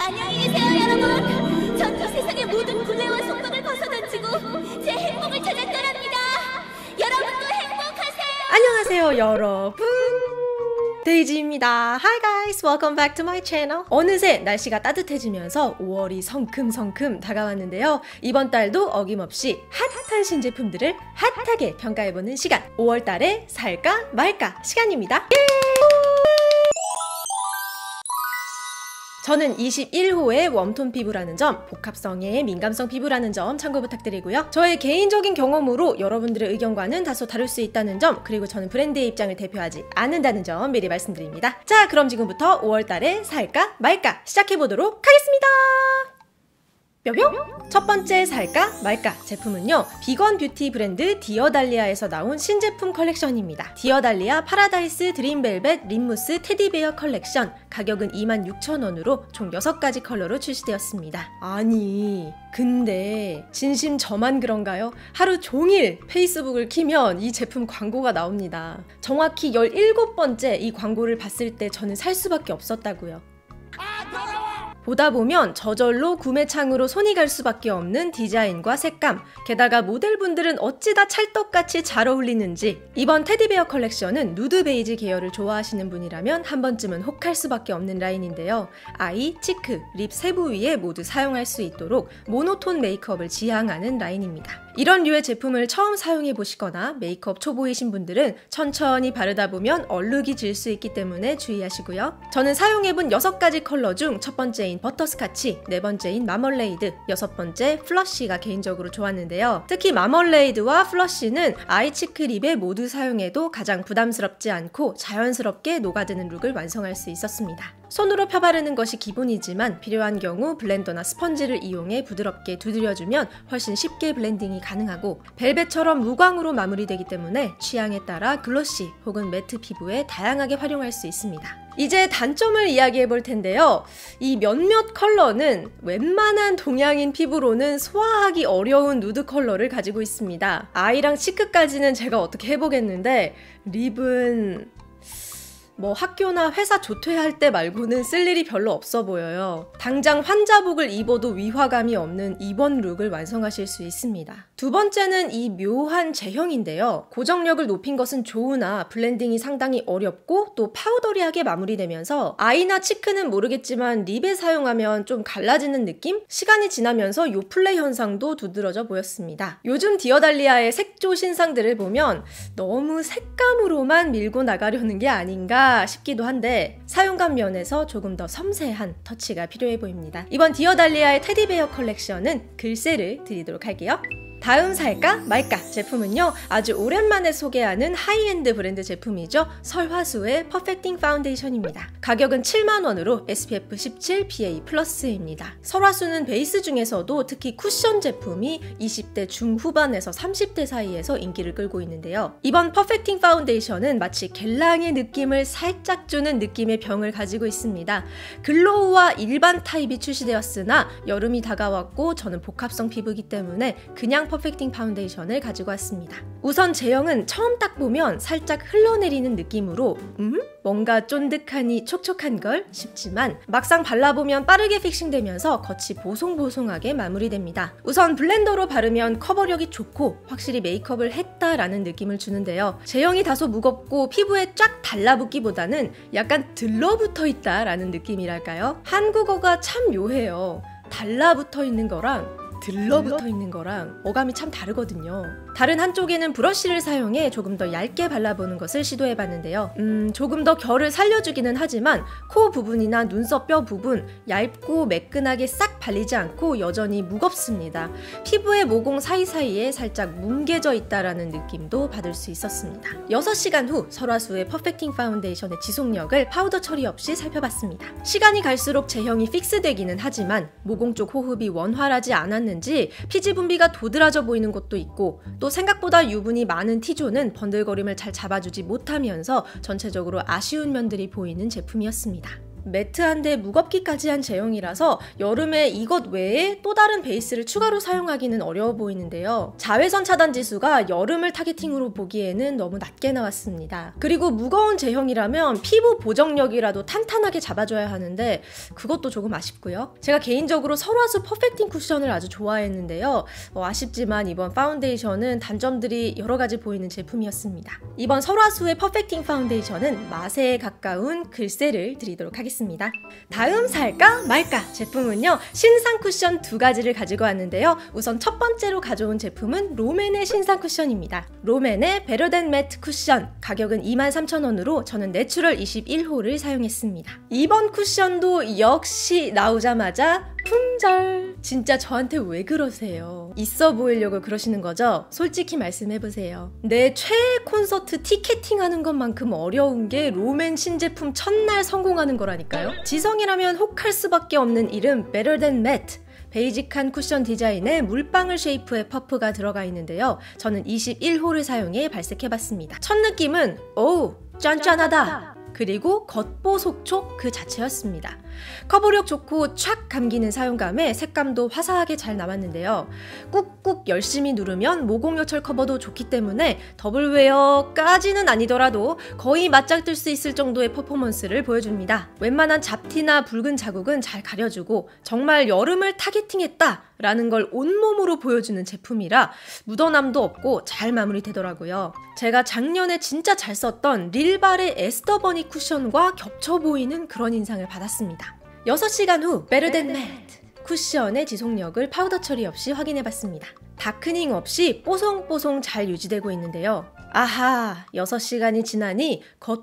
안녕히 계세요, 여러분. 전도 세상의 모든 굴레와 속박을 벗어던지고 제 행복을 찾아 떠납니다. 여러분도 행복하세요. 안녕하세요, 여러분. 데이지입니다. Hi guys, welcome back to my channel. 어느새 날씨가 따뜻해지면서 5월이 성큼성큼 다가왔는데요. 이번 달도 어김없이 핫한 신제품들을 핫하게 평가해보는 시간, 5월달에 살까 말까 시간입니다. 저는 21호의 웜톤 피부라는 점, 복합성에 민감성 피부라는 점 참고 부탁드리고요. 저의 개인적인 경험으로 여러분들의 의견과는 다소 다를 수 있다는 점, 그리고 저는 브랜드의 입장을 대표하지 않는다는 점 미리 말씀드립니다. 자, 그럼 지금부터 5월달에 살까 말까 시작해보도록 하겠습니다. 뿅뿅! 첫 번째 살까 말까 제품은요, 비건 뷰티 브랜드 디어달리아에서 나온 신제품 컬렉션입니다. 디어달리아 파라다이스 드림벨벳 립무스 테디베어 컬렉션, 가격은 26,000원으로 총 6가지 컬러로 출시되었습니다. 아니, 근데 진심 저만 그런가요? 하루 종일 페이스북을 키면 이 제품 광고가 나옵니다. 정확히 17번째 이 광고를 봤을 때 저는 살 수밖에 없었다고요. 보다 보면 저절로 구매창으로 손이 갈 수밖에 없는 디자인과 색감, 게다가 모델분들은 어찌다 찰떡같이 잘 어울리는지. 이번 테디베어 컬렉션은 누드 베이지 계열을 좋아하시는 분이라면 한 번쯤은 혹할 수밖에 없는 라인인데요. 아이, 치크, 립 세부 위에 모두 사용할 수 있도록 모노톤 메이크업을 지향하는 라인입니다. 이런 류의 제품을 처음 사용해 보시거나 메이크업 초보이신 분들은 천천히 바르다 보면 얼룩이 질 수 있기 때문에 주의하시고요. 저는 사용해본 6가지 컬러 중 첫 번째인 버터스카치, 네 번째인 마멀레이드, 6번째 플러쉬가 개인적으로 좋았는데요. 특히 마멀레이드와 플러쉬는 아이 치크 립에 모두 사용해도 가장 부담스럽지 않고 자연스럽게 녹아드는 룩을 완성할 수 있었습니다. 손으로 펴바르는 것이 기본이지만 필요한 경우 블렌더나 스펀지를 이용해 부드럽게 두드려주면 훨씬 쉽게 블렌딩이 가능하고, 벨벳처럼 무광으로 마무리되기 때문에 취향에 따라 글로시 혹은 매트 피부에 다양하게 활용할 수 있습니다. 이제 단점을 이야기해 볼 텐데요. 이 몇몇 컬러는 웬만한 동양인 피부로는 소화하기 어려운 누드 컬러를 가지고 있습니다. 아이랑 치크까지는 제가 어떻게 해보겠는데, 립은 뭐 학교나 회사 조퇴할 때 말고는 쓸 일이 별로 없어 보여요. 당장 환자복을 입어도 위화감이 없는 입원 룩을 완성하실 수 있습니다. 두 번째는 이 묘한 제형인데요. 고정력을 높인 것은 좋으나 블렌딩이 상당히 어렵고 또 파우더리하게 마무리되면서 아이나 치크는 모르겠지만 립에 사용하면 좀 갈라지는 느낌? 시간이 지나면서 요플레 현상도 두드러져 보였습니다. 요즘 디어달리아의 색조 신상들을 보면 너무 색감으로만 밀고 나가려는 게 아닌가 싶기도 한데, 사용감 면에서 조금 더 섬세한 터치가 필요해 보입니다. 이번 디어달리아의 테디베어 컬렉션은 글쎄를 드리도록 할게요. 다음 살까 말까 제품은요, 아주 오랜만에 소개하는 하이엔드 브랜드 제품이죠. 설화수의 퍼펙팅 파운데이션입니다. 가격은 7만원으로 SPF 17 PA+입니다. 설화수는 베이스 중에서도 특히 쿠션 제품이 20대 중후반에서 30대 사이에서 인기를 끌고 있는데요. 이번 퍼펙팅 파운데이션은 마치 겔랑의 느낌을 살짝 주는 느낌의 병을 가지고 있습니다. 글로우와 일반 타입이 출시되었으나 여름이 다가왔고 저는 복합성 피부이기 때문에 그냥 퍼펙팅 파운데이션을 가지고 왔습니다. 우선 제형은 처음 딱 보면 살짝 흘러내리는 느낌으로 뭔가 쫀득하니 촉촉한 걸 싶지만 막상 발라보면 빠르게 픽싱되면서 겉이 보송보송하게 마무리됩니다. 우선 블렌더로 바르면 커버력이 좋고 확실히 메이크업을 했다라는 느낌을 주는데요. 제형이 다소 무겁고 피부에 쫙 달라붙기보다는 약간 들러붙어 있다라는 느낌이랄까요? 한국어가 참 묘해요. 달라붙어 있는 거랑 들러붙어 있는 거랑 어감이 참 다르거든요. 다른 한쪽에는 브러쉬를 사용해 조금 더 얇게 발라보는 것을 시도해봤는데요. 조금 더 결을 살려주기는 하지만 코 부분이나 눈썹 뼈 부분 얇고 매끈하게 싹 발리지 않고 여전히 무겁습니다. 피부의 모공 사이사이에 살짝 뭉개져 있다라는 느낌도 받을 수 있었습니다. 6시간 후 설화수의 퍼펙팅 파운데이션의 지속력을 파우더 처리 없이 살펴봤습니다. 시간이 갈수록 제형이 픽스되기는 하지만 모공 쪽 호흡이 원활하지 않았는지 피지 분비가 도드라져 보이는 것도 있고, 또 생각보다 유분이 많은 T존은 번들거림을 잘 잡아주지 못하면서 전체적으로 아쉬운 면들이 보이는 제품이었습니다. 매트한데 무겁기까지 한 제형이라서 여름에 이것 외에 또 다른 베이스를 추가로 사용하기는 어려워 보이는데요. 자외선 차단 지수가 여름을 타겟팅으로 보기에는 너무 낮게 나왔습니다. 그리고 무거운 제형이라면 피부 보정력이라도 탄탄하게 잡아줘야 하는데 그것도 조금 아쉽고요. 제가 개인적으로 설화수 퍼펙팅 쿠션을 아주 좋아했는데요. 아쉽지만 이번 파운데이션은 단점들이 여러 가지 보이는 제품이었습니다. 이번 설화수의 퍼펙팅 파운데이션은 맛에 가까운 글쎄를 드리도록 하겠습니다. 다음 살까 말까 제품은요, 신상 쿠션 두 가지를 가지고 왔는데요. 우선 첫 번째로 가져온 제품은 롬앤의 신상 쿠션입니다. 롬앤의 베러 댄 매트 쿠션, 가격은 23,000원으로 저는 내추럴 21호를 사용했습니다. 이번 쿠션도 역시 나오자마자 품절! 진짜 저한테 왜 그러세요? 있어 보이려고 그러시는 거죠? 솔직히 말씀해보세요. 내 최애 콘서트 티켓팅하는 것만큼 어려운 게 롬앤 신제품 첫날 성공하는 거라니까요? 지성이라면 혹할 수밖에 없는 이름 Better Than Matte. 베이직한 쿠션 디자인에 물방울 쉐이프의 퍼프가 들어가 있는데요. 저는 21호를 사용해 발색해봤습니다. 첫 느낌은 오우 짠짠하다! 그리고 겉보속촉 그 자체였습니다. 커버력 좋고 촥 감기는 사용감에 색감도 화사하게 잘 남았는데요. 꾹꾹 열심히 누르면 모공요철 커버도 좋기 때문에 더블웨어까지는 아니더라도 거의 맞짱뜰 수 있을 정도의 퍼포먼스를 보여줍니다. 웬만한 잡티나 붉은 자국은 잘 가려주고 정말 여름을 타겟팅했다 라는 걸 온몸으로 보여주는 제품이라 묻어남도 없고 잘 마무리되더라고요. 제가 작년에 진짜 잘 썼던 릴발의 에스더버니 쿠션과 겹쳐 보이는 그런 인상을 받았습니다. 6시간 후 Better Than Matte 쿠션의 지속력을 파우더 처리 없이 확인해봤습니다. 다크닝 없이 뽀송뽀송 잘 유지되고 있는데요. 아하, 6시간이 지나니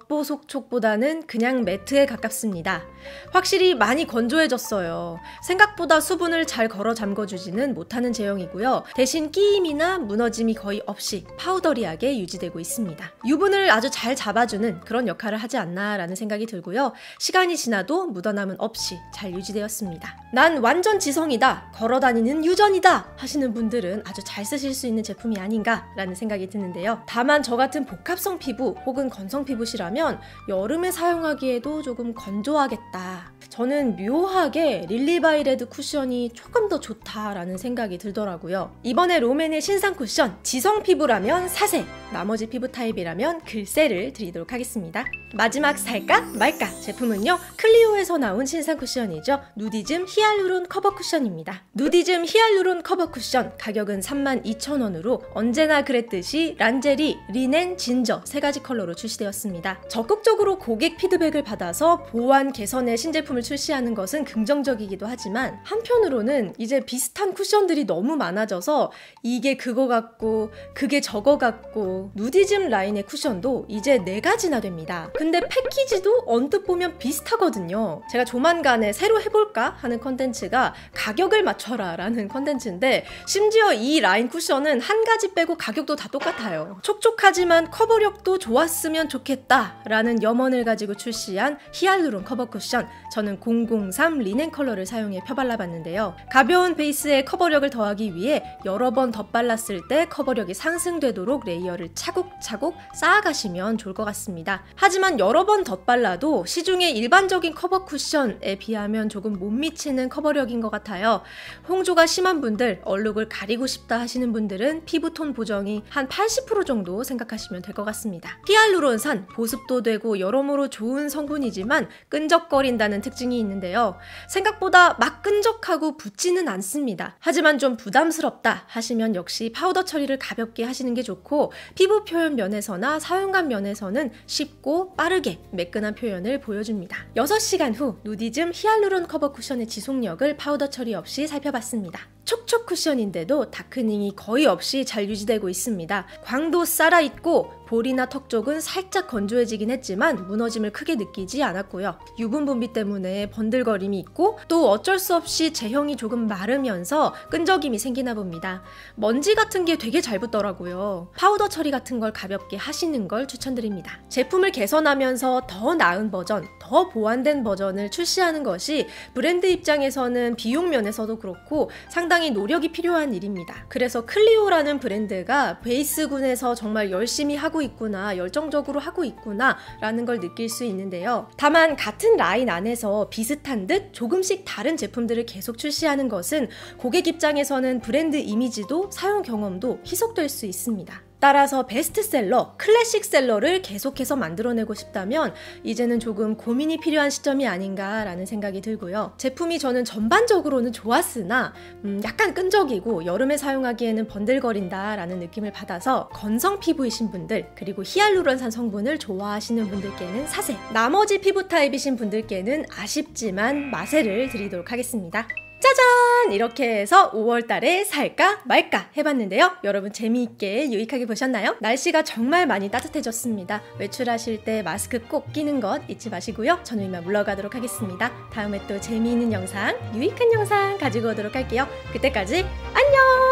겉보속촉보다는 그냥 매트에 가깝습니다. 확실히 많이 건조해졌어요. 생각보다 수분을 잘 걸어 잠궈주지는 못하는 제형이고요. 대신 끼임이나 무너짐이 거의 없이 파우더리하게 유지되고 있습니다. 유분을 아주 잘 잡아주는 그런 역할을 하지 않나 라는 생각이 들고요. 시간이 지나도 묻어남은 없이 잘 유지되었습니다. 난 완전 지성이다, 걸어다니는 유전이다 하시는 분들은 아주 잘 쓰실 수 있는 제품이 아닌가 라는 생각이 드는데요. 다만 저 같은 복합성 피부 혹은 건성 피부시라면 여름에 사용하기에도 조금 건조하겠다. 저는 묘하게 릴리바이레드 쿠션이 조금 더 좋다라는 생각이 들더라고요. 이번에 롬앤의 신상 쿠션, 지성 피부라면 사색, 나머지 피부 타입이라면 글쎄를 드리도록 하겠습니다. 마지막 살까 말까 제품은요, 클리오에서 나온 신상 쿠션이죠. 누디즘 히알루론 커버 쿠션입니다. 누디즘 히알루론 커버 쿠션, 가격은 32,000원으로 언제나 그랬듯이 란제리, 리넨, 진저 세 가지 컬러로 출시되었습니다. 적극적으로 고객 피드백을 받아서 보완 개선의 신제품을 출시하는 것은 긍정적이기도 하지만 한편으로는 이제 비슷한 쿠션들이 너무 많아져서 이게 그거 같고 그게 저거 같고, 누디즘 라인의 쿠션도 이제 4가지나 됩니다. 근데 패키지도 언뜻 보면 비슷하거든요. 제가 조만간에 새로 해볼까 하는 컨텐츠가 가격을 맞춰라 라는 컨텐츠인데, 심지어 이 라인 쿠션은 한 가지 빼고 가격도 다 똑같아요. 촉촉하지만 커버력도 좋았으면 좋겠다 라는 염원을 가지고 출시한 히알루론 커버 쿠션, 저는 003 리넨 컬러를 사용해 펴발라봤는데요. 가벼운 베이스에 커버력을 더하기 위해 여러 번 덧발랐을 때 커버력이 상승되도록 레이어를 차곡차곡 쌓아가시면 좋을 것 같습니다. 하지만 여러 번 덧발라도 시중의 일반적인 커버 쿠션에 비하면 조금 못 미치는 커버력인 것 같아요. 홍조가 심한 분들, 얼룩을 가리고 싶다 하시는 분들은 피부톤 보정이 한 80% 정도 생각하시면 될 것 같습니다. 히알루론산, 보습도 되고 여러모로 좋은 성분이지만 끈적거린다는 특징이 있는데요. 생각보다 막 끈적하고 붓지는 않습니다. 하지만 좀 부담스럽다 하시면 역시 파우더 처리를 가볍게 하시는 게 좋고, 피부 표현 면에서나 사용감 면에서는 쉽고 빠르게 매끈한 표현을 보여줍니다. 6시간 후 누디즘 히알루론 커버 쿠션의 지속력을 파우더 처리 없이 살펴봤습니다. 촉촉 쿠션인데도 다크닝이 거의 없이 잘 유지되고 있습니다. 광도 살아있고 볼이나 턱 쪽은 살짝 건조해지긴 했지만 무너짐을 크게 느끼지 않았고요. 유분 분비 때문에 번들거림이 있고 또 어쩔 수 없이 제형이 조금 마르면서 끈적임이 생기나 봅니다. 먼지 같은 게 되게 잘 붙더라고요. 파우더 처리 같은 걸 가볍게 하시는 걸 추천드립니다. 제품을 개선하면서 더 나은 버전, 더 보완된 버전을 출시하는 것이 브랜드 입장에서는 비용 면에서도 그렇고 상당히 노력이 필요한 일입니다. 그래서 클리오라는 브랜드가 베이스군에서 정말 열심히 하고 하고 있구나, 열정적으로 하고 있구나 라는 걸 느낄 수 있는데요. 다만 같은 라인 안에서 비슷한 듯 조금씩 다른 제품들을 계속 출시하는 것은 고객 입장에서는 브랜드 이미지도 사용 경험도 희석될 수 있습니다. 따라서 베스트셀러, 클래식셀러를 계속해서 만들어내고 싶다면 이제는 조금 고민이 필요한 시점이 아닌가라는 생각이 들고요. 제품이 저는 전반적으로는 좋았으나 약간 끈적이고 여름에 사용하기에는 번들거린다라는 느낌을 받아서 건성 피부이신 분들, 그리고 히알루론산 성분을 좋아하시는 분들께는 사세, 나머지 피부 타입이신 분들께는 아쉽지만 마세를 드리도록 하겠습니다. 짜잔! 이렇게 해서 5월달에 살까 말까 해봤는데요. 여러분 재미있게 유익하게 보셨나요? 날씨가 정말 많이 따뜻해졌습니다. 외출하실 때 마스크 꼭 끼는 것 잊지 마시고요. 저는 이만 물러가도록 하겠습니다. 다음에 또 재미있는 영상, 유익한 영상 가지고 오도록 할게요. 그때까지 안녕!